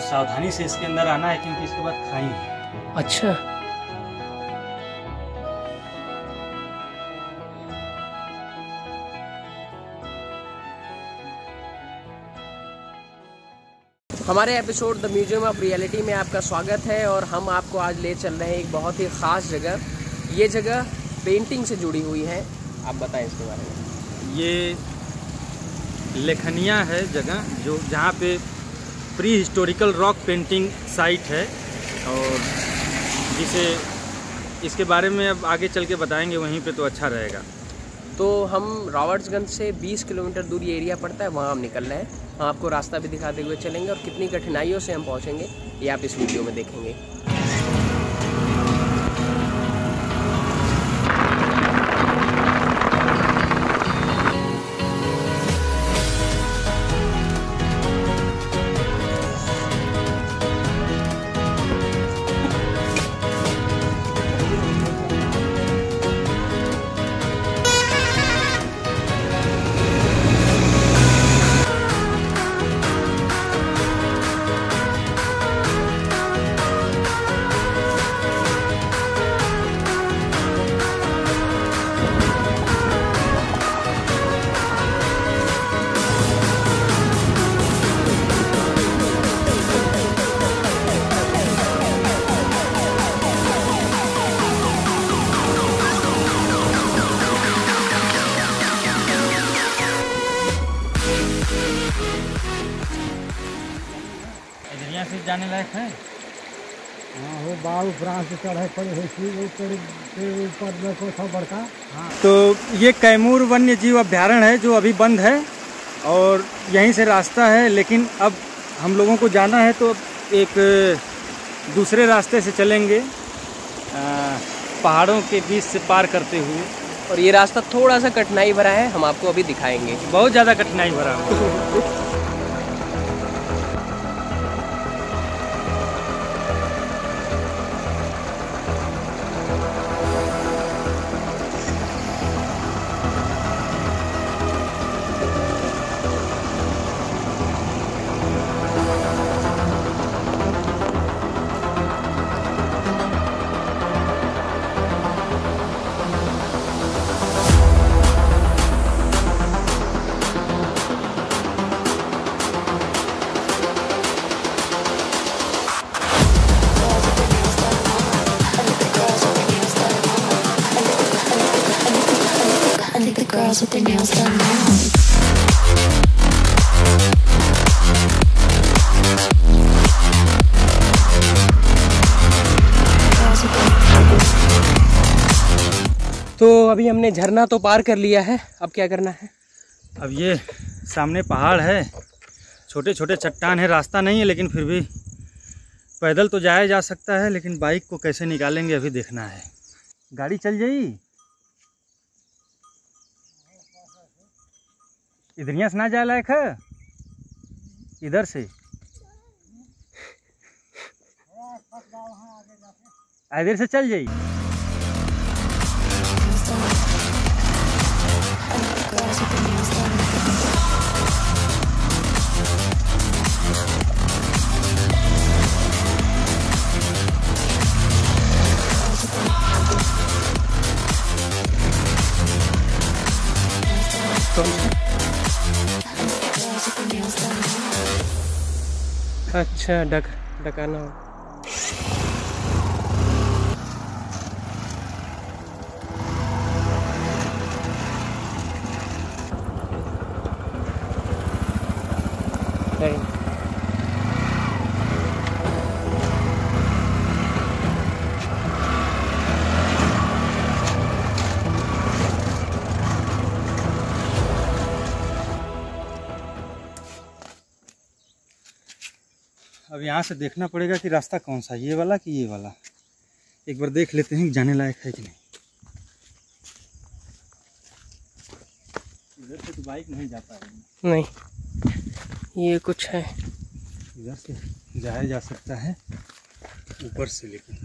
सावधानी से इसके अंदर आना है क्योंकि इसके बाद खाई है। अच्छा, हमारे episode the museum of reality में आपका स्वागत है और हम आपको आज ले चल रहे हैं एक बहुत ही ख़ास जगह। ये जगह पेंटिंग से जुड़ी हुई है, आप बताएं इसके बारे में। ये लेखनिया है जगह जो जहाँ पे prehistorical rock painting site है और जिसे इसके बारे में अब आगे चल के बताएंगे वहीं पे तो अच्छा रहेगा। तो हम रॉबर्ट्सगंज से 20 किलोमीटर दूर ये एरिया पड़ता है, वहाँ हम निकल रहे हैं। हम आपको रास्ता भी दिखाते हुए चलेंगे और कितनी कठिनाइयों से हम पहुँचेंगे ये आप इस वीडियो में देखेंगे। यहाँ से जाने लायक है? हाँ, वो बाल फ्रांस से चढ़े पड़े ऊपर देखो सब बड़का। हाँ। तो ये कैमूर वन्य जीव अभ्यारण्य है जो अभी बंद है और यहीं से रास्ता है, लेकिन अब हम लोगों को जाना है तो एक दूसरे रास्ते से चलेंगे पहाड़ों के बीच से पार करते हुए। और ये रास्ता थोड़ा सा कठिनाई भरा है, हम आपको अभी दिखाएंगे। बहुत ज़्यादा कठिनाई भरा है। Girls with their nails done now. तो अभी हमने झरना तो पार कर लिया है, अब क्या करना है? अब ये सामने पहाड़ है, छोटे छोटे चट्टान है, रास्ता नहीं है लेकिन फिर भी पैदल तो जाया जा सकता है, लेकिन बाइक को कैसे निकालेंगे अभी देखना है। गाड़ी चल जाई इधर से ना जाए लायक है, इधर से इधर से चल जाई। अच्छा, डकाना हो। अब यहाँ से देखना पड़ेगा कि रास्ता कौन सा, ये वाला कि ये वाला। एक बार देख लेते हैं कि जाने लायक है कि नहीं। इधर से तो बाइक नहीं जाता है। नहीं, ये कुछ है, इधर से जाया जा सकता है ऊपर से, लेकिन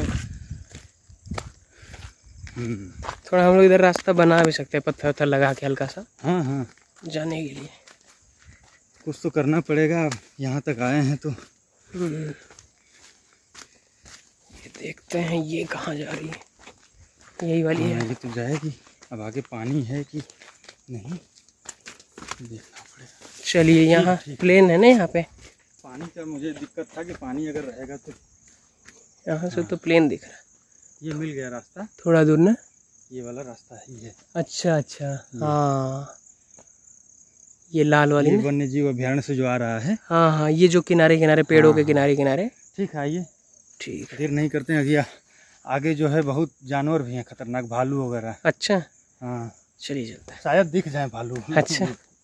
थोड़ा हम लोग इधर रास्ता बना भी सकते हैं, पत्थर वत्थर लगा के हल्का सा। हाँ हाँ, जाने के लिए कुछ तो करना पड़ेगा। अब यहाँ तक आए हैं तो ये देखते हैं ये कहाँ जा रही है। यही वाली है। ये तो जाएगी। अब आगे पानी है कि नहीं देखना पड़ेगा। चलिए यहाँ प्लेन है ना, यहाँ पे पानी का मुझे दिक्कत था कि पानी अगर रहेगा तो यहाँ से तो प्लेन दिख रहा है। ये मिल गया रास्ता, थोड़ा दूर ना, ये वाला रास्ता ही है। अच्छा अच्छा, हाँ ये लाल वाली ये वन्य जीव अभ्यारण्य से जो आ रहा है। हाँ हाँ, ये जो किनारे किनारे पेड़ों के किनारे किनारे। ठीक है, आइए। ठीक है, देर नहीं करते हैं। अभी आगे जो है बहुत जानवर भी हैं खतरनाक, भालू वगैरह। अच्छा हाँ चलिए चलते हैं। शायद दिख जाए भालू। अच्छा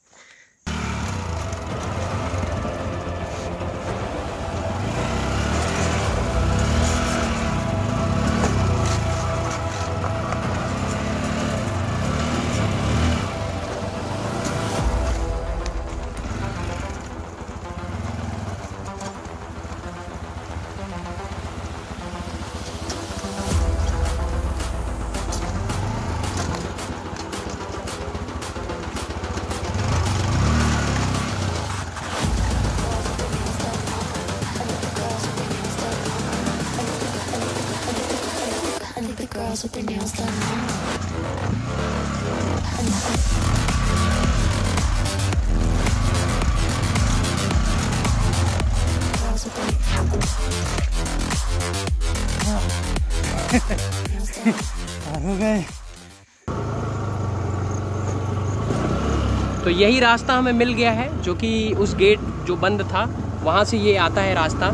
Girls with their nails done now. Girls with their हो गए। तो यही रास्ता हमें मिल गया है, जो कि उस गेट जो बंद था वहाँ से ये आता है रास्ता।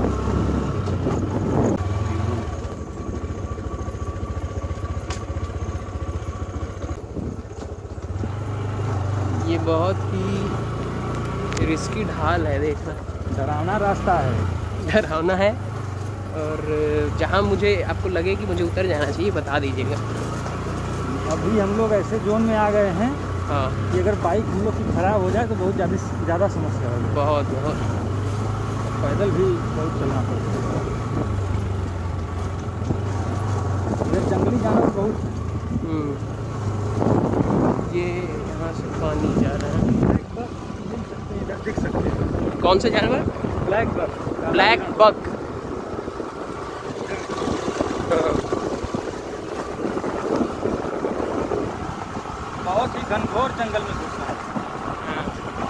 ये बहुत ही रिस्की ढाल है, देखना डरावना रास्ता है। डरावना है। और जहाँ मुझे आपको लगे कि मुझे उतर जाना चाहिए बता दीजिएगा। अभी हम लोग ऐसे जोन में आ गए हैं हाँ कि अगर बाइक हम लोग की खराब हो जाए तो बहुत ज़्यादा समस्या होगी। बहुत बहुत पैदल भी बहुत चलना पड़ता है। जंगली जानवर बहुत। ये यहाँ से पानी जा रहा है। इधर दिख सकते हैं। कौन से जानवर? Blackbuck. Blackbuck. बहुत ही घनघोर जंगल में घुसना है।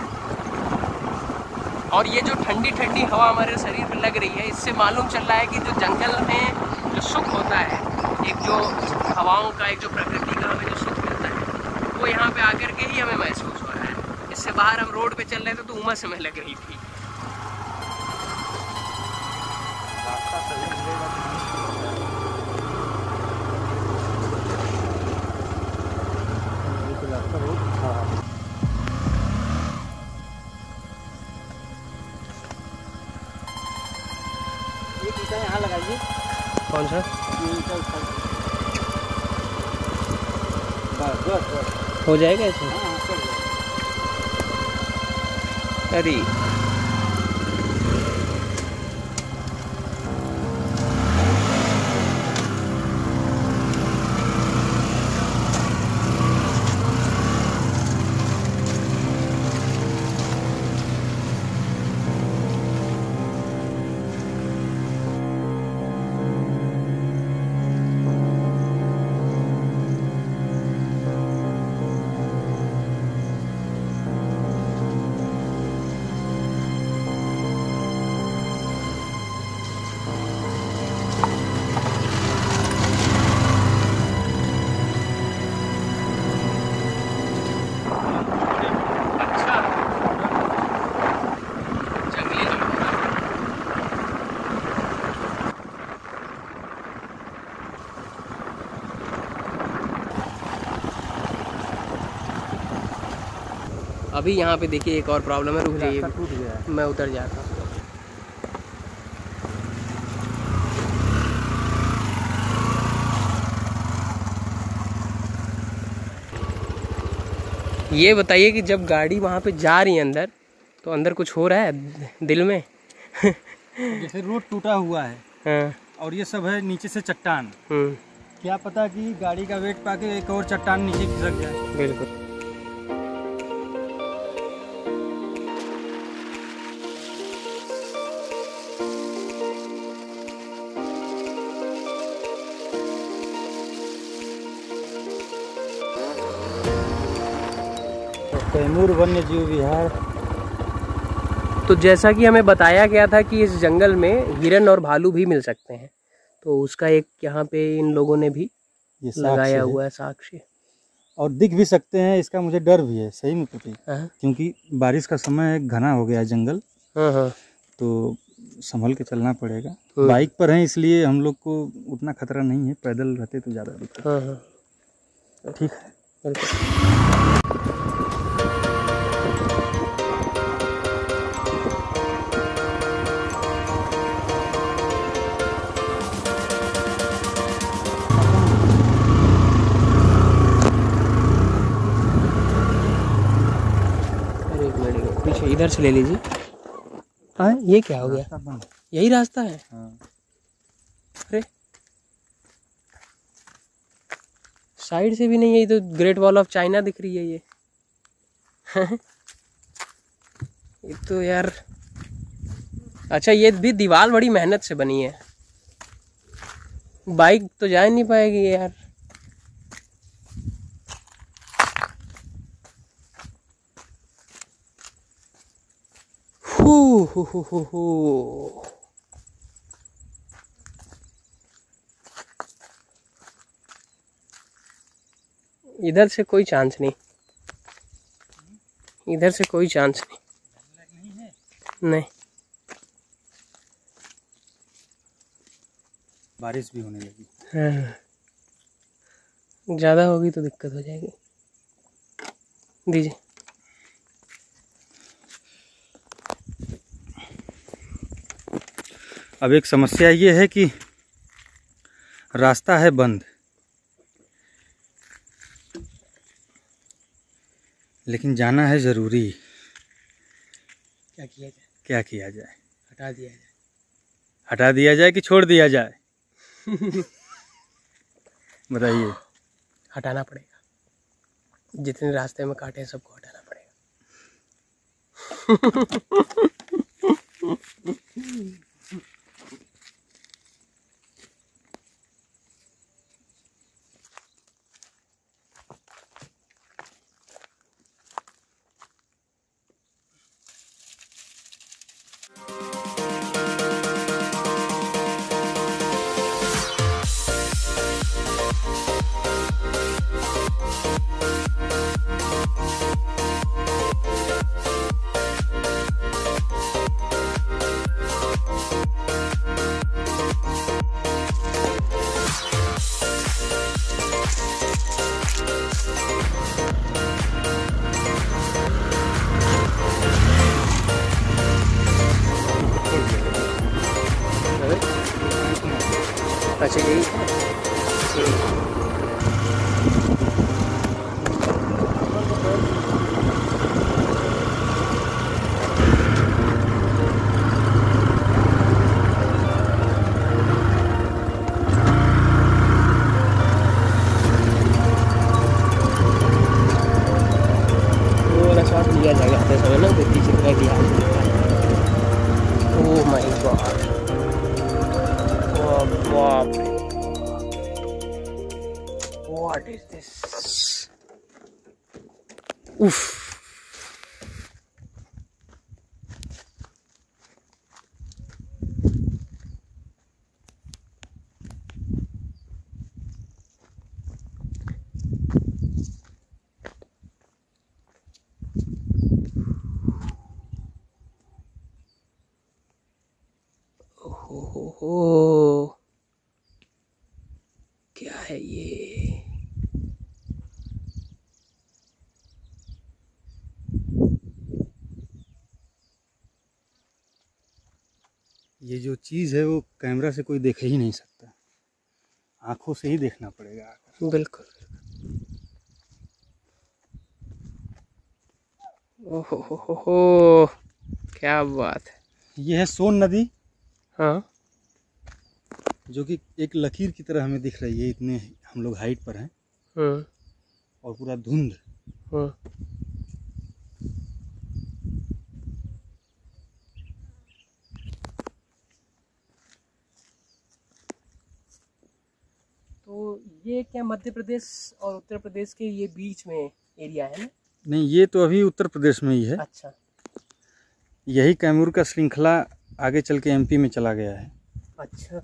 और ये जो ठंडी ठंडी हवा हमारे शरीर में लग रही है, इससे मालूम चल रहा है कि जो जंगल में जो सुख होता है, एक जो हवाओं का, एक जो प्रकृति का हमें जो सुख मिलता है, वो यहाँ पे आकर के ही हमें महसूस हो रहा है। इससे बाहर हम रोड पे चल रहे थे तो उमस हमें लग रही थी। रास्ता सही मिलेगा तो रास्ता बहुत खराब है। ये ईंटा यहाँ लगाइए। कौन सा? ये ईंटा उठा बस बस बस हो जाएगा ऐसे? हाँ चल जाएगा। अरे अभी यहाँ पे देखिए एक और प्रॉब्लम है, रुक जाइए, टूट गया है। मैं उतर जाता हूँ। ये बताइए कि जब गाड़ी वहाँ पे जा रही है अंदर, तो अंदर कुछ हो रहा है दिल में? जैसे रोड टूटा हुआ है हाँ। और ये सब है नीचे से चट्टान। क्या पता कि गाड़ी का वेट पाके एक और चट्टान नीचे खिसक जाए। बिल्कुल। कैमूर वन्य जीव विहार। तो जैसा कि हमें बताया गया था कि इस जंगल में हिरन और भालू भी मिल सकते हैं, तो उसका एक यहाँ पे इन लोगों ने भी ये लगाया हुआ है साक्ष्य। और दिख भी सकते हैं, इसका मुझे डर भी है सही में प्रतीक, हाँ क्योंकि बारिश का समय है, घना हो गया है जंगल, हाँ, तो संभल के चलना पड़ेगा। बाइक पर हैं इसलिए हम लोग को उतना खतरा नहीं है, पैदल रहते तो ज़्यादा दिक्कत। हाँ हाँ, ठीक है। बिल्कुल। पीछे इधर से ले लीजिए। हाँ, ये क्या हो गया? यही रास्ता है? हाँ। अरे साइड से भी नहीं है, ये तो ग्रेट वॉल ऑफ चाइना दिख रही है ये। ये तो यार, अच्छा ये भी दीवार बड़ी मेहनत से बनी है, बाइक तो जा नहीं पाएगी यार। हु। इधर से कोई चांस नहीं, इधर से कोई चांस नहीं। नहीं, बारिश भी होने लगी। हाँ, ज़्यादा होगी तो दिक्कत हो जाएगी। दीजिए। अब एक समस्या ये है कि रास्ता है बंद, लेकिन जाना है ज़रूरी। क्या किया जाए? क्या किया जाए? हटा दिया जाए। हटा दिया जाए कि छोड़ दिया जाए? बताइए। हटाना पड़ेगा, जितने रास्ते में काटे हैं सबको हटाना पड़ेगा। अच्छा यही वो वाला शॉट लिया जाएगा अपने समय ना, तो पीछे तरह की हाल। ओह माय गॉड, बाप रे, व्हाट इज दिस? उफ। हो, क्या है ये? ये जो चीज़ है वो कैमरा से कोई देख ही नहीं सकता, आंखों से ही देखना पड़ेगा आकर। बिल्कुल। ओहो, क्या बात है। ये है सोन नदी, हाँ, जो कि एक लकीर की तरह हमें दिख रही है, इतने हम लोग हाइट पर हैं और पूरा धुंध। तो ये क्या मध्य प्रदेश और उत्तर प्रदेश के ये बीच में एरिया है ना? नहीं, ये तो अभी उत्तर प्रदेश में ही है। अच्छा यही कैमूर का श्रृंखला आगे चल के एमपी में चला गया है। अच्छा।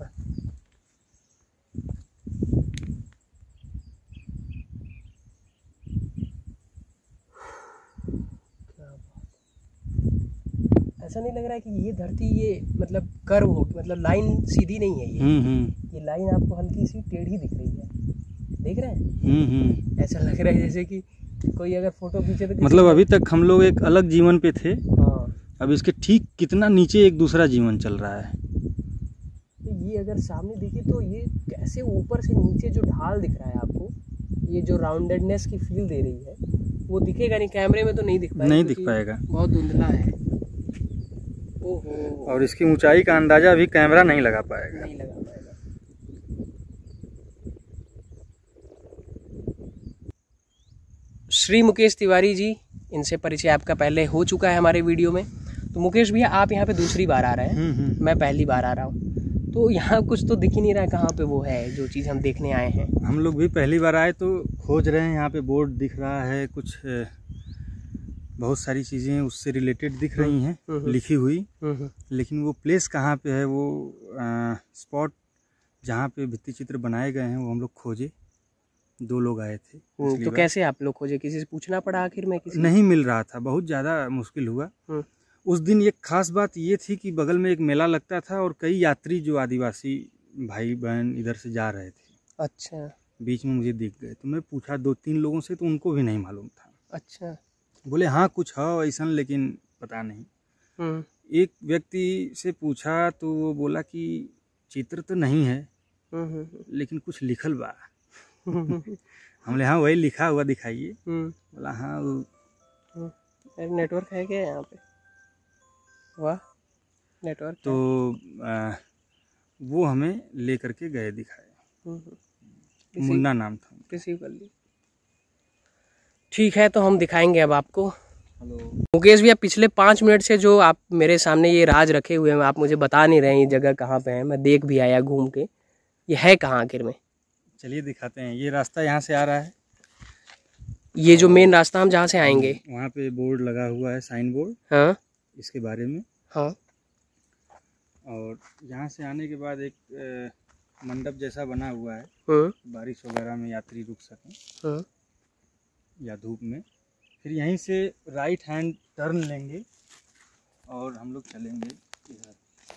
ऐसा नहीं लग रहा है कि ये धरती ये मतलब कर्व हो, मतलब लाइन सीधी नहीं है ये। ये लाइन आपको हल्की सी टेढ़ी दिख रही है, देख रहे हैं? ऐसा लग रहा है जैसे कि कोई अगर फोटो खींचे तो मतलब अभी तक हम लोग एक अलग जीवन पे थे। हाँ, अब इसके ठीक कितना नीचे एक दूसरा जीवन चल रहा है। तो ये अगर सामने देखिए तो ये कैसे ऊपर से नीचे जो ढाल दिख रहा है आपको, ये जो राउंडेडनेस की फील दे रही है वो दिखेगा नहीं, कैमरे में तो नहीं दिख पाएगा, नहीं दिख पाएगा, बहुत धुंधला है। ओहो। और इसकी ऊंचाई का अंदाजा भी कैमरा नहीं लगा पाएगा। नहीं लगा पाएगा। श्री मुकेश तिवारी जी, इनसे परिचय आपका पहले हो चुका है हमारे वीडियो में। तो मुकेश भैया आप यहाँ पे दूसरी बार आ रहे हैं, मैं पहली बार आ रहा हूँ, तो यहाँ कुछ तो दिख ही नहीं रहा है कहाँ पे वो है जो चीज़ हम देखने आए हैं। हम लोग भी पहली बार आए तो खोज रहे हैं, यहाँ पे बोर्ड दिख रहा है, कुछ बहुत सारी चीज़ें उससे रिलेटेड दिख रही हैं लिखी हुई, लेकिन वो प्लेस कहाँ पे है, वो स्पॉट जहाँ पे भित्ति चित्र बनाए गए हैं वो हम लोग खोजे। 2 लोग आए थे। तो कैसे आप लोग खोजे, किसी से पूछना पड़ा आखिर में? किसी नहीं मिल रहा था, बहुत ज़्यादा मुश्किल हुआ। उस दिन एक खास बात ये थी कि बगल में एक मेला लगता था और कई यात्री जो आदिवासी भाई बहन इधर से जा रहे थे। अच्छा। बीच में मुझे दिख गए, तो मैं पूछा 2-3 लोगों से, तो उनको भी नहीं मालूम था। अच्छा। बोले हाँ कुछ है ऐसा, लेकिन पता नहीं। एक व्यक्ति से पूछा तो वो बोला कि चित्र तो नहीं है, लेकिन कुछ लिखल बा। हमने हाँ वही लिखा हुआ दिखाइए। बोला हाँ नेटवर्क है क्या यहाँ पे? वाह, नेटवर्क। तो वो हमें ले करके गए, दिखाए। मुन्ना नाम था। रिसीव कर लिया, ठीक है। तो हम दिखाएंगे अब आपको। हेलो मुकेश भैया, पिछले 5 मिनट से जो आप मेरे सामने ये राज रखे हुए हैं, आप मुझे बता नहीं रहे हैं ये जगह कहाँ पे है। मैं देख भी आया घूम के, ये है कहाँ आखिर में? चलिए दिखाते हैं। ये रास्ता यहाँ से आ रहा है, ये जो मेन रास्ता हम जहाँ से आएंगे, वहाँ पे बोर्ड लगा हुआ है, साइन बोर्ड। हाँ, इसके बारे में। हाँ। और यहाँ से आने के बाद एक मंडप जैसा बना हुआ है, बारिश वगैरह में यात्री रुक सकें या धूप में। फिर यहीं से राइट हैंड टर्न लेंगे और हम लोग चलेंगे इधर।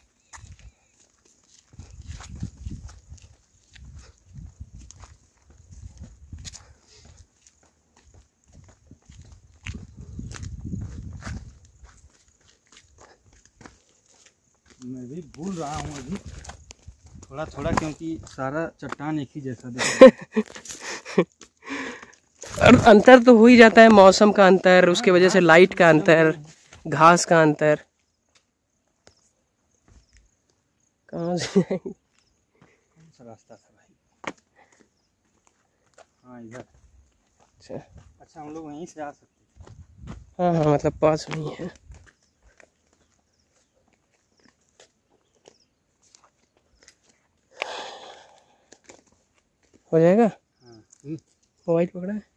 मैं भी भूल रहा हूँ अभी थोड़ा थोड़ा, क्योंकि सारा चट्टान एक ही जैसा दिख रहा है। और अंतर तो हो ही जाता है, मौसम का अंतर, उसके वजह से लाइट का अंतर, घास का अंतर। कहाँ से कौन सा रास्ता था भाई? हाँ इधर। अच्छा हम लोग वहीं से आ सकते हैं। हाँ हाँ, मतलब पास नहीं है। हो जाएगा। मोबाइल पकड़ा है।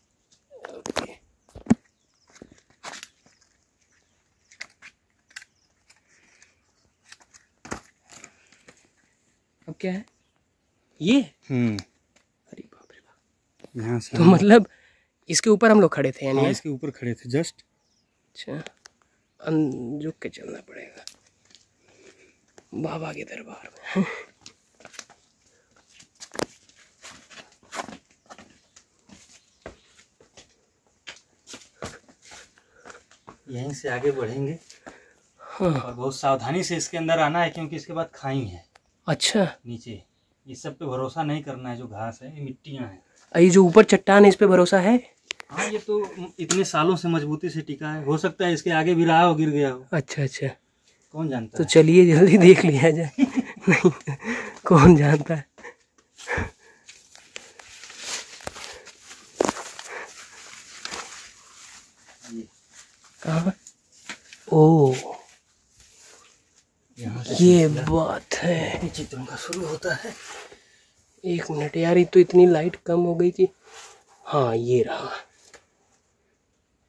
अब क्या है ये? अरे बाप रे बाप। यहाँ से तो मतलब इसके ऊपर हम लोग खड़े थे यानी? हाँ, इसके ऊपर खड़े थे जस्ट। अच्छा, झुक के चलना पड़ेगा बाबा के दरबार में। यहीं से आगे बढ़ेंगे। हाँ। और बहुत सावधानी से इसके अंदर आना है, क्योंकि इसके बाद खाई है। अच्छा, नीचे ये सब पे भरोसा नहीं करना है, जो घास है ये मिट्टियाँ हैं। ये जो ऊपर चट्टान है इस पे भरोसा है? हाँ, ये तो इतने सालों से मजबूती से टिका है, हो सकता है इसके आगे भी रहा हो, गिर गया हो। अच्छा अच्छा, कौन जानता तो चलिए जल्दी देख लिया जाए। नहीं, कौन जानता है। कहाँ? ओ, ये बात है, चित्रों का शुरू होता है। 1 मिनट यार, ये तो इतनी लाइट कम हो गई थी। हाँ ये रहा,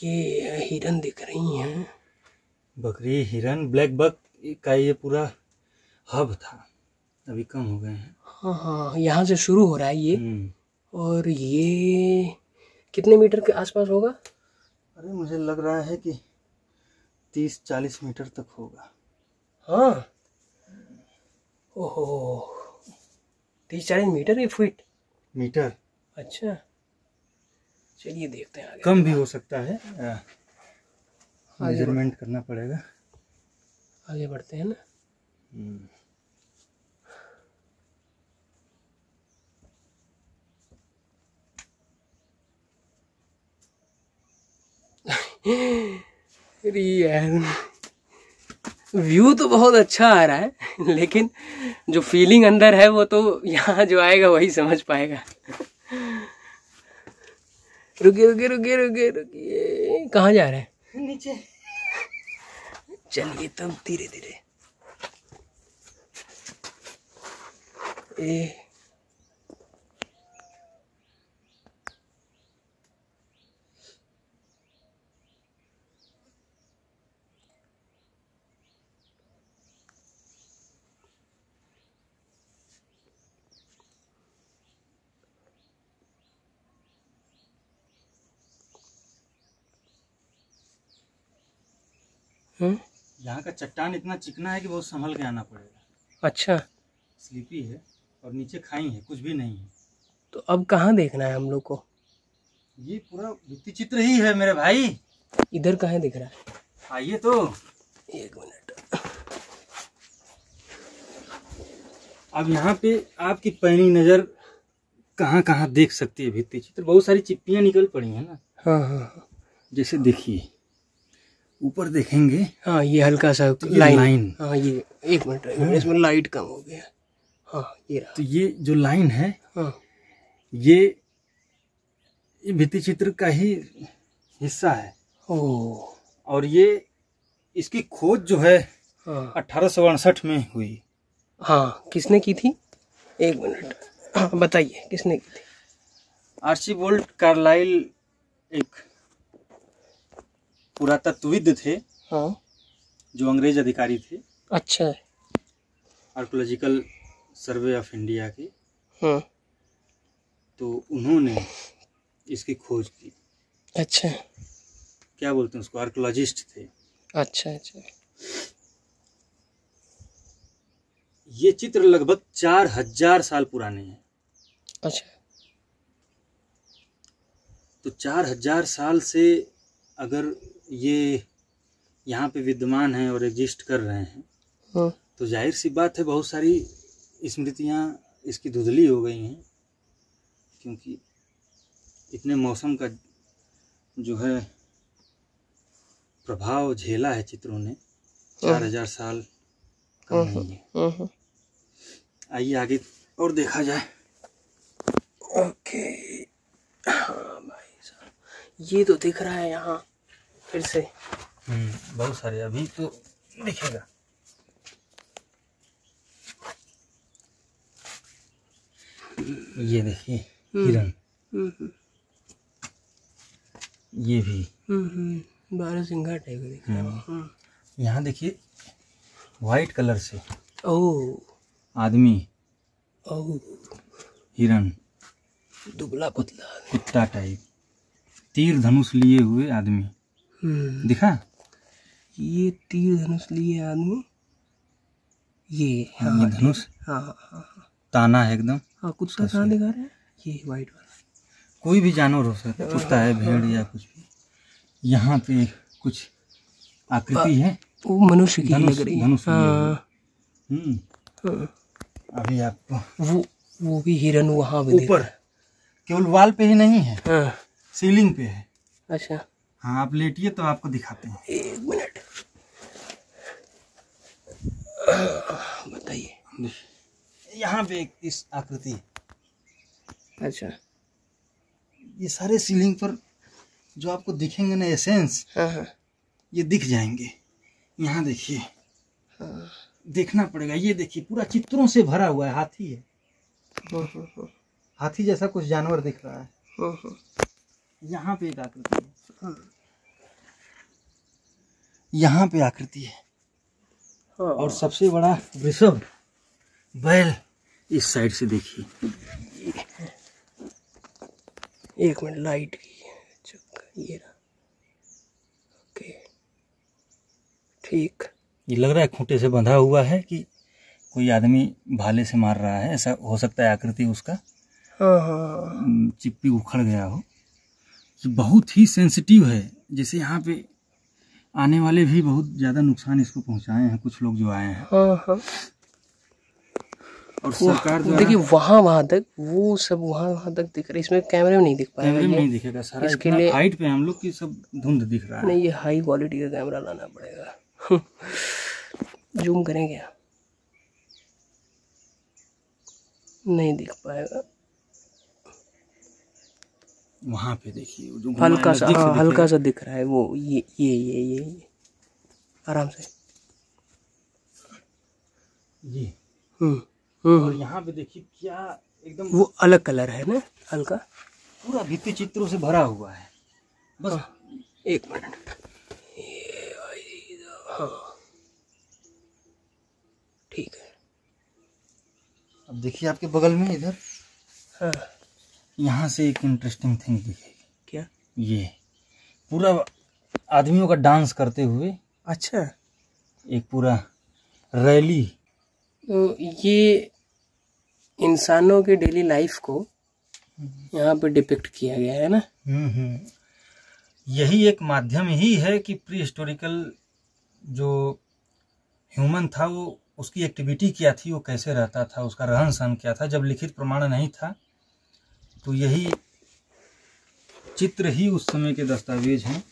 ये हिरन दिख रही हैं। बकरी, हिरन, ब्लैक बक का ये पूरा हब था, अभी कम हो गए हैं। हाँ हाँ, यहाँ से शुरू हो रहा है ये। और ये कितने मीटर के आसपास होगा? अरे मुझे लग रहा है कि 30-40 मीटर तक होगा। हाँ, ओहो, 30-40 मीटर या फीट? मीटर। अच्छा, चलिए देखते हैं आगे। कम भी हो सकता है, मेजरमेंट करना पड़ेगा। आगे बढ़ते हैं ना। अरे यार, व्यू तो बहुत अच्छा आ रहा है, लेकिन जो फीलिंग अंदर है वो तो यहाँ जो आएगा वही समझ पाएगा। रुकिए रुकिए रुकिए रुकिए रुकिए, कहाँ जा रहे हैं? नीचे। चलिए तब धीरे धीरे। ए यहाँ का चट्टान इतना चिकना है कि बहुत संभल के आना पड़ेगा। अच्छा, स्लीपी है और नीचे खाई है, कुछ भी नहीं है। तो अब कहाँ देखना है हम लोग को? ये पूरा भित्ति चित्र ही है मेरे भाई। इधर कहाँ दिख रहा है? आइए तो। एक मिनट। अब यहाँ पे आपकी पैनी नजर कहाँ कहाँ देख सकती है भित्ति चित्र। बहुत सारी चिप्पियाँ निकल पड़ी हैं ना। हाँ हाँ हाँ, जैसे देखिए ऊपर देखेंगे। हाँ ये हल्का सा तो लाइन। हाँ ये एक मिनट, इसमें लाइट कम हो गया। हाँ ये रहा। तो ये जो लाइन है, हाँ ये भित्ति चित्र का ही हिस्सा है। ओह, और ये इसकी खोज जो है हाँ 1868 में हुई। हाँ, किसने की थी? एक मिनट, हाँ बताइए किसने की थी? आर्चिबाल्ड कार्लाइल एक पुरातत्वविद थे, हाँ, जो अंग्रेज अधिकारी थे, अच्छा है। आर्कोलॉजिकल सर्वे ऑफ इंडिया के। हाँ, तो उन्होंने इसकी खोज की। अच्छा क्या बोलते हैं उसको, आर्कोलॉजिस्ट थे। अच्छा अच्छा। ये चित्र लगभग 4000 साल पुराने हैं। अच्छा, तो 4000 साल से अगर ये यहाँ पे विद्यमान हैं और एग्जिस्ट कर रहे हैं, हाँ तो जाहिर सी बात है बहुत सारी स्मृतियाँ इसकी धुंधली हो गई हैं, क्योंकि इतने मौसम का जो है प्रभाव झेला है चित्रों ने। 4000 साल कम नहीं है। आइए आगे और देखा जाए। ओके। हाँ भाई साहब, ये तो दिख रहा है यहाँ फिर से। बहुत सारे अभी तो दिखेगा। ये देखिए हिरन, ये भी 12 सिंघा टाइप दिख रहा है। यहाँ देखिए वाइट कलर से ओह आदमी, ओह, हिरन, दुबला पतला। कुत्ता टाइप, तीर धनुष लिए हुए आदमी दिखा। ये तीर धनुष लिए आदमी, ये हाँ, ये धनुष हाँ हाँ हाँ ताना है एकदम। हाँ, कुत्ता कहाँ दिखा रहा है? ये वाइट वाला। कोई भी जानवर हो सकता है, कुत्ता है, भेड़ या कुछ भी। यहाँ पे कुछ आकृति है, वो मनुष्य की लग रही है। धनुष लिए हाँ हुए। हाँ, अभी आपको वो भी हिरन वहाँ भी ऊपर, केवल वाल पे ही नहीं है, हाँ सीलिंग पे है। अच्छा, हाँ आप लेटिए तो आपको दिखाते हैं। एक मिनट बताइए। यहाँ पे एक इस आकृति, अच्छा ये सारे सीलिंग पर जो आपको दिखेंगे ना एसेंस, हाँ हाँ ये दिख जाएंगे। यहाँ देखिए, हाँ देखना पड़ेगा। ये देखिए पूरा चित्रों से भरा हुआ है। हाथी है, हाथी जैसा कुछ जानवर दिख रहा है। यहाँ पे एक आकृति है, यहाँ पे आकृति है। हाँ। और सबसे बड़ा वृषभ बैल इस साइड से देखिए। एक मिनट, लाइट की ये रहा। ओके, ठीक। ये लग रहा है खूंटे से बंधा हुआ है कि कोई आदमी भाले से मार रहा है, ऐसा हो सकता है आकृति उसका। हाँ हाँ। चिप्पी उखड़ गया हो। ये बहुत ही सेंसिटिव है, जैसे यहाँ पे आने वाले भी बहुत ज़्यादा नुकसान इसको पहुँचाए हैं कुछ लोग जो आए हैं। हाँ हाँ। और सरकार द्वारा देखिए वहाँ तक वो सब वहाँ तक दिख रहा है, इसमें कैमरे में नहीं दिख पाएगा। कैमरे में ये नहीं दिखेगा सारा, इसके इतना लिए हाइट पे हम लोग की सब धुंध दिख रहा है। नहीं, ये हाई क्वालिटी का कैमरा लाना पड़ेगा। जूम करें क्या? नहीं दिख पाएगा। वहाँ पे देखिए जो हल्का सा, नजदीक से हाँ दिखेगा। हल्का सा दिख रहा है वो। ये आराम से। ये और यहाँ पे देखिए क्या एकदम वो अलग कलर है ना, हल्का। पूरा भित्ति चित्रों से भरा हुआ है। बस एक मिनट। हाँ ठीक है। अब देखिए आपके बगल में इधर, हाँ यहाँ से एक इंटरेस्टिंग थिंग दिखेगी। क्या? ये पूरा आदमियों का डांस करते हुए अच्छा, एक पूरा रैली। तो ये इंसानों की डेली लाइफ को यहाँ पे डिपिक्ट किया गया है ना। यही एक माध्यम ही है कि प्री हिस्टोरिकल जो ह्यूमन था वो उसकी एक्टिविटी क्या थी, वो कैसे रहता था, उसका रहन सहन क्या था। जब लिखित प्रमाण नहीं था तो यही चित्र ही उस समय के दस्तावेज हैं।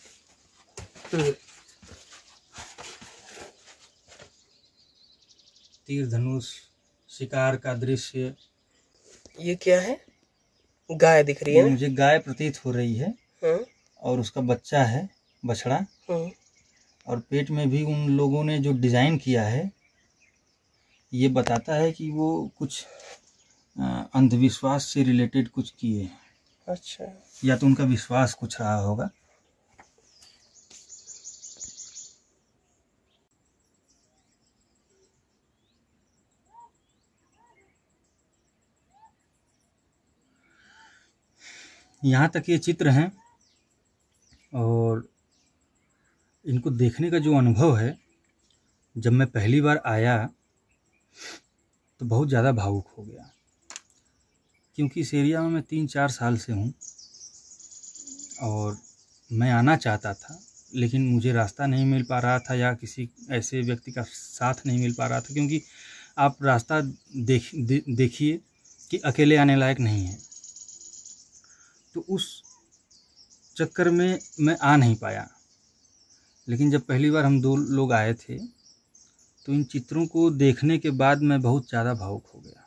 तीर धनुष, शिकार का दृश्य। ये क्या है? गाय दिख रही है ना? मुझे गाय प्रतीत हो रही है हाँ, और उसका बच्चा है, बछड़ा। हाँ। और पेट में भी उन लोगों ने जो डिज़ाइन किया है ये बताता है कि वो कुछ अंधविश्वास से रिलेटेड कुछ किए हैं, अच्छा, या तो उनका विश्वास कुछ रहा होगा। यहाँ तक ये चित्र हैं और इनको देखने का जो अनुभव है, जब मैं पहली बार आया तो बहुत ज़्यादा भावुक हो गया, क्योंकि इस एरिया में मैं 3-4 साल से हूँ और मैं आना चाहता था, लेकिन मुझे रास्ता नहीं मिल पा रहा था या किसी ऐसे व्यक्ति का साथ नहीं मिल पा रहा था, क्योंकि आप रास्ता देखिए कि अकेले आने लायक नहीं है। तो उस चक्कर में मैं आ नहीं पाया। लेकिन जब पहली बार हम 2 लोग आए थे तो इन चित्रों को देखने के बाद मैं बहुत ज़्यादा भावुक हो गया।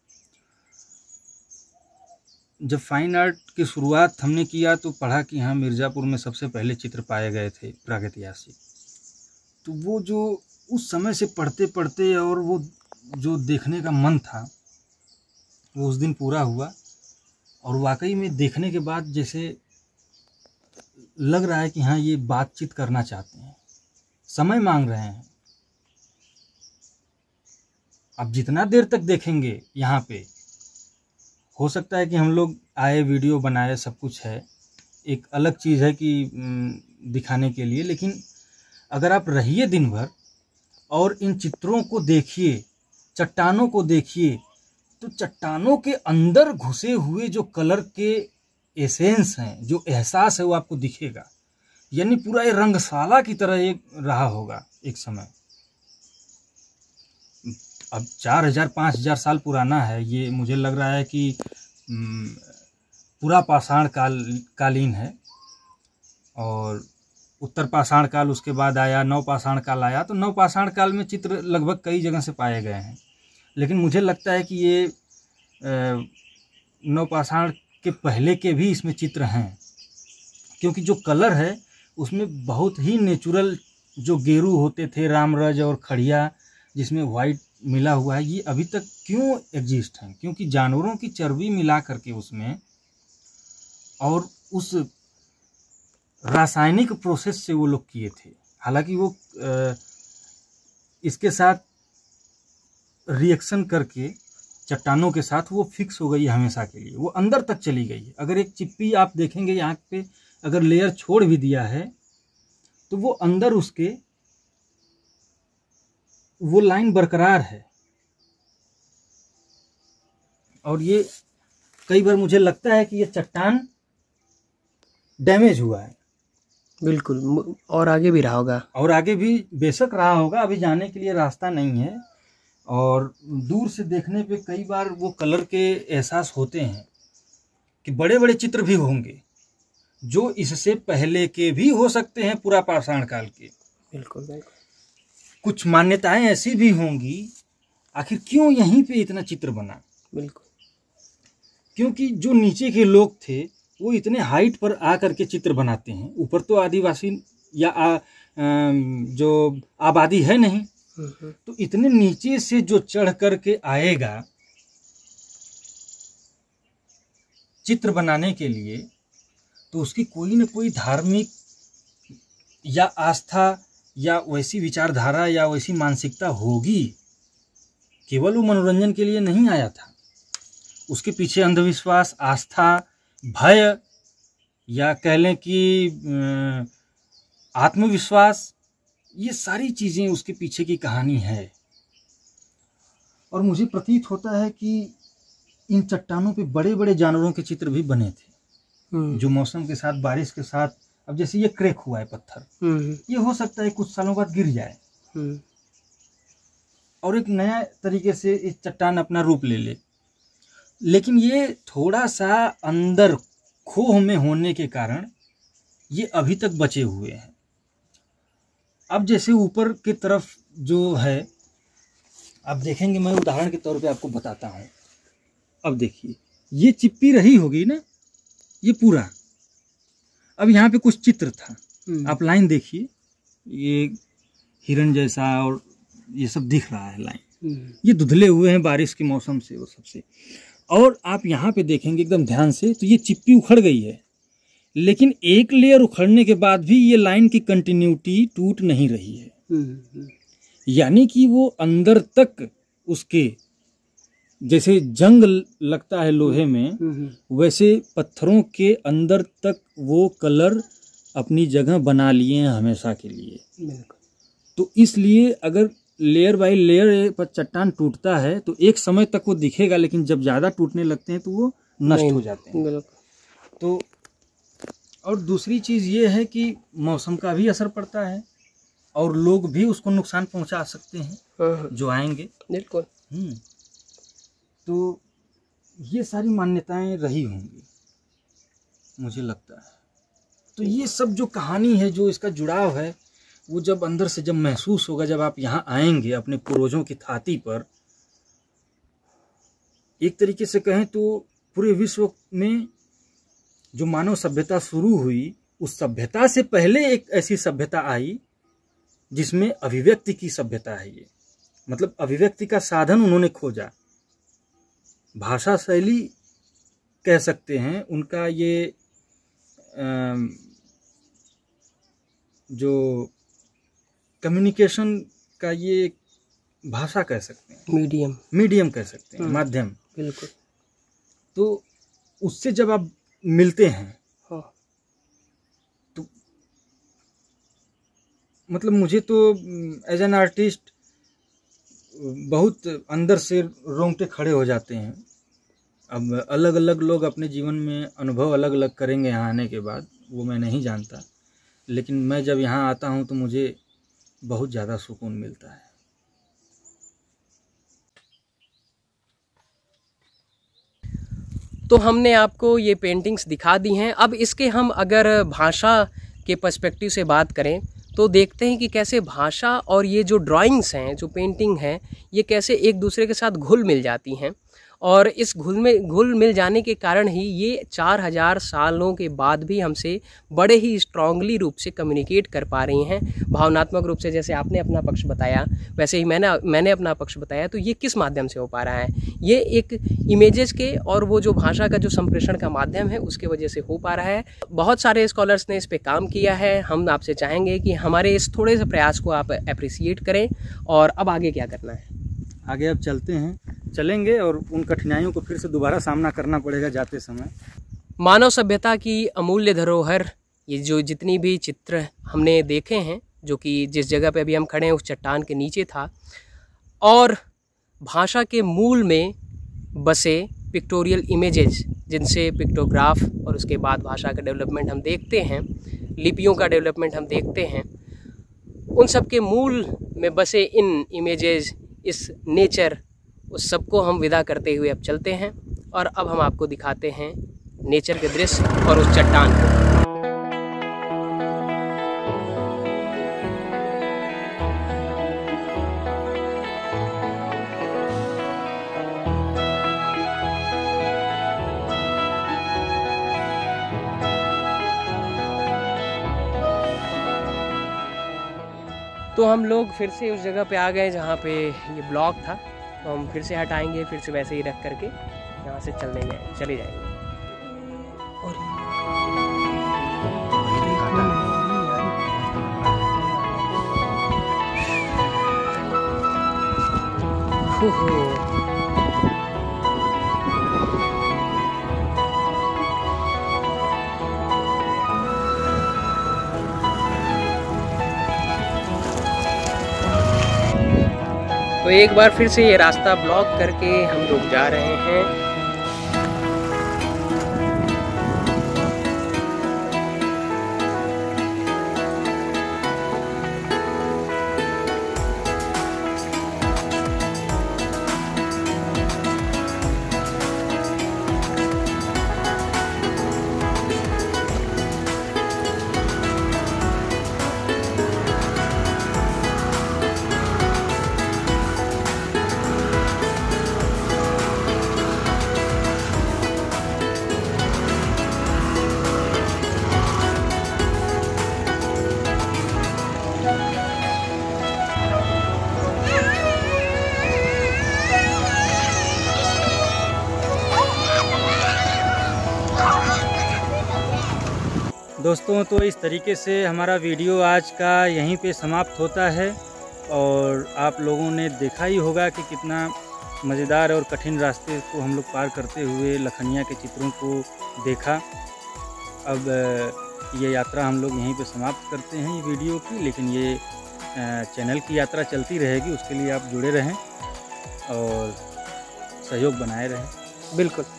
जब फाइन आर्ट की शुरुआत हमने किया तो पढ़ा कि हाँ मिर्ज़ापुर में सबसे पहले चित्र पाए गए थे प्रागैतिहासिक। तो वो जो उस समय से पढ़ते पढ़ते और वो जो देखने का मन था वो उस दिन पूरा हुआ। और वाकई में देखने के बाद जैसे लग रहा है कि हाँ ये बातचीत करना चाहते हैं, समय मांग रहे हैं। अब जितना देर तक देखेंगे यहाँ पे, हो सकता है कि हम लोग आए, वीडियो बनाए, सब कुछ है, एक अलग चीज़ है कि दिखाने के लिए, लेकिन अगर आप रहिए दिन भर और इन चित्रों को देखिए, चट्टानों को देखिए, तो चट्टानों के अंदर घुसे हुए जो कलर के एसेंस हैं, जो एहसास है, वो आपको दिखेगा। यानी पूरा ये रंगशाला की तरह एक रहा होगा एक समय। अब 4000-5000 साल पुराना है ये। मुझे लग रहा है कि पूरा पाषाण कालीन है और उत्तर पाषाण काल उसके बाद आया, नव पाषाण काल आया। तो नव पाषाण काल में चित्र लगभग कई जगह से पाए गए हैं, लेकिन मुझे लगता है कि ये नव पाषाण के पहले के भी इसमें चित्र हैं, क्योंकि जो कलर है उसमें बहुत ही नेचुरल जो गेरू होते थे, रामरज और खड़िया जिसमें वाइट मिला हुआ है, ये अभी तक क्यों एग्जिस्ट हैं? क्योंकि जानवरों की चर्बी मिला करके उसमें और उस रासायनिक प्रोसेस से वो लोग किए थे। हालांकि वो इसके साथ रिएक्शन करके चट्टानों के साथ वो फिक्स हो गई है हमेशा के लिए, वो अंदर तक चली गई है। अगर एक चिप्पी आप देखेंगे यहाँ पे अगर लेयर छोड़ भी दिया है तो वो अंदर उसके वो लाइन बरकरार है। और ये कई बार मुझे लगता है कि ये चट्टान डैमेज हुआ है। बिल्कुल, और आगे भी रहा होगा। और आगे भी बेशक रहा होगा, अभी जाने के लिए रास्ता नहीं है। और दूर से देखने पे कई बार वो कलर के एहसास होते हैं कि बड़े बड़े चित्र भी होंगे जो इससे पहले के भी हो सकते हैं, पूरा पाषाण काल के। बिल्कुल बिल्कुल। कुछ मान्यताएं ऐसी भी होंगी, आखिर क्यों यहीं पे इतना चित्र बना। बिल्कुल, क्योंकि जो नीचे के लोग थे वो इतने हाइट पर आकर के चित्र बनाते हैं। ऊपर तो आदिवासी या जो आबादी है नहीं, तो इतने नीचे से जो चढ़ करके आएगा चित्र बनाने के लिए, तो उसकी कोई न कोई धार्मिक या आस्था या वैसी विचारधारा या वैसी मानसिकता होगी। केवल वो मनोरंजन के लिए नहीं आया था, उसके पीछे अंधविश्वास, आस्था, भय या कह लें कि आत्मविश्वास, ये सारी चीज़ें उसके पीछे की कहानी है। और मुझे प्रतीत होता है कि इन चट्टानों पे बड़े बड़े जानवरों के चित्र भी बने थे, जो मौसम के साथ, बारिश के साथ, अब जैसे ये क्रैक हुआ है पत्थर, ये हो सकता है कुछ सालों बाद गिर जाए और एक नया तरीके से इस चट्टान अपना रूप ले ले। लेकिन ये थोड़ा सा अंदर खोह में होने के कारण ये अभी तक बचे हुए हैं। अब जैसे ऊपर की तरफ जो है, आप देखेंगे, मैं उदाहरण के तौर पे आपको बताता हूँ। अब देखिए, ये चिप्पी रही होगी ना, ये पूरा। अब यहाँ पे कुछ चित्र था, आप लाइन देखिए, ये हिरण जैसा और ये सब दिख रहा है लाइन, ये धुंधले हुए हैं बारिश के मौसम से, वो सबसे। और आप यहाँ पे देखेंगे एकदम ध्यान से, तो ये चिप्पी उखड़ गई है, लेकिन एक लेयर उखड़ने के बाद भी ये लाइन की कंटिन्यूटी टूट नहीं रही है। यानी कि वो अंदर तक उसके, जैसे जंग लगता है लोहे में, वैसे पत्थरों के अंदर तक वो कलर अपनी जगह बना लिए हैं हमेशा के लिए। तो इसलिए अगर लेयर बाय लेयर पर चट्टान टूटता है तो एक समय तक वो दिखेगा, लेकिन जब ज़्यादा टूटने लगते हैं तो वो नष्ट हो जाते हैं। तो और दूसरी चीज़ ये है कि मौसम का भी असर पड़ता है और लोग भी उसको नुकसान पहुंचा सकते हैं जो आएंगे। बिल्कुल। तो ये सारी मान्यताएं रही होंगी, मुझे लगता है। तो ये सब जो कहानी है, जो इसका जुड़ाव है, वो जब अंदर से जब महसूस होगा, जब आप यहाँ आएंगे अपने पूर्वजों की थाती पर, एक तरीके से कहें तो पूरे विश्व में जो मानव सभ्यता शुरू हुई, उस सभ्यता से पहले एक ऐसी सभ्यता आई जिसमें अभिव्यक्ति की सभ्यता है। ये मतलब अभिव्यक्ति का साधन उन्होंने खोजा, भाषा शैली कह सकते हैं उनका, ये जो कम्युनिकेशन का ये भाषा कह सकते हैं, मीडियम कह सकते हैं, माध्यम। बिल्कुल। तो उससे जब आप मिलते हैं, तो मतलब मुझे तो एज एन आर्टिस्ट बहुत अंदर से रोंगटे खड़े हो जाते हैं। अब अलग अलग लोग अपने जीवन में अनुभव अलग अलग करेंगे यहाँ आने के बाद, वो मैं नहीं जानता, लेकिन मैं जब यहाँ आता हूँ तो मुझे बहुत ज़्यादा सुकून मिलता है। तो हमने आपको ये पेंटिंग्स दिखा दी हैं। अब इसके हम अगर भाषा के पर्सपेक्टिव से बात करें तो देखते हैं कि कैसे भाषा और ये जो ड्राइंग्स हैं, जो पेंटिंग हैं, ये कैसे एक दूसरे के साथ घुल मिल जाती हैं। और इस घुल मिल जाने के कारण ही ये 4000 सालों के बाद भी हमसे बड़े ही स्ट्रांगली रूप से कम्युनिकेट कर पा रही हैं, भावनात्मक रूप से। जैसे आपने अपना पक्ष बताया वैसे ही मैंने अपना पक्ष बताया। तो ये किस माध्यम से हो पा रहा है? ये एक इमेजेस के और वो जो भाषा का जो संप्रेषण का माध्यम है उसके वजह से हो पा रहा है। बहुत सारे स्कॉलर्स ने इस पे काम किया है। हम आपसे चाहेंगे कि हमारे इस थोड़े से प्रयास को आप अप्रिसिएट करें। और अब आगे क्या करना है? आगे अब चलेंगे और उन कठिनाइयों को फिर से दोबारा सामना करना पड़ेगा जाते समय। मानव सभ्यता की अमूल्य धरोहर, ये जो जितनी भी चित्र हमने देखे हैं, जो कि जिस जगह पे अभी हम खड़े हैं उस चट्टान के नीचे था, और भाषा के मूल में बसे पिक्टोरियल इमेजेस जिनसे पिक्टोग्राफ और उसके बाद भाषा का डेवलपमेंट हम देखते हैं, लिपियों का डेवलपमेंट हम देखते हैं, उन सब के मूल में बसे इन इमेजेस, इस नेचर, उस सबको हम विदा करते हुए अब चलते हैं। और अब हम आपको दिखाते हैं नेचर के दृश्य और उस चट्टान को। तो हम लोग फिर से उस जगह पे आ गए जहाँ पे ये ब्लॉक था। तो हम फिर से हटाएंगे, फिर से वैसे ही रख करके यहाँ से चले जाएंगे। और तो एक बार फिर से ये रास्ता ब्लॉक करके हम लोग जा रहे हैं। दोस्तों, तो इस तरीके से हमारा वीडियो आज का यहीं पे समाप्त होता है। और आप लोगों ने देखा ही होगा कि कितना मज़ेदार और कठिन रास्ते को हम लोग पार करते हुए लखनिया के चित्रों को देखा। अब ये यात्रा हम लोग यहीं पे समाप्त करते हैं ये वीडियो की, लेकिन ये चैनल की यात्रा चलती रहेगी। उसके लिए आप जुड़े रहें और सहयोग बनाए रहें। बिल्कुल।